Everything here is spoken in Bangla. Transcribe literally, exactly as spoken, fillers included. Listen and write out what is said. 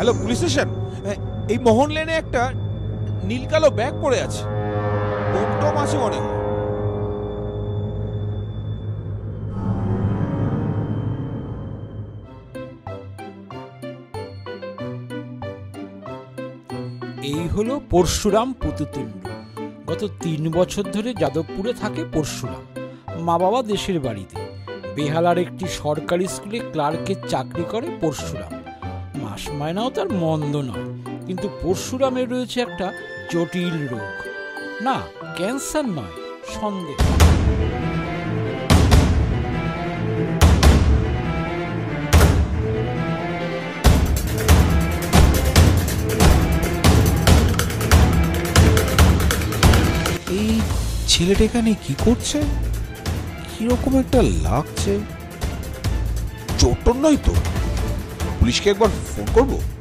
Hello, police station. এই মোহন লেনে একটা নীল কালো ব্যাগ পড়ে আছে, টমটম আছে মনে হয়। এই হলো পরশুরাম পুতুতুণ্ড। গত তিন বছর ধরে যাদবপুরে থাকে পরশুরাম। মা বাবা দেশের বাড়িতে। বেহালার একটি সরকারি স্কুলে ক্লার্কের চাকরি করে পরশুরাম। মাস মায়নাও তার মন্দ নয়, কিন্তু পরশুরামের রয়েছে একটা জটিল রোগ। না, ক্যান্সার নয়, সন্দেহ। এই ছেলেটা এখানে কি করছে? কিরকম একটা লাগছে। চোটন নয় তো? পুলিশকে একবার ফোন করবো।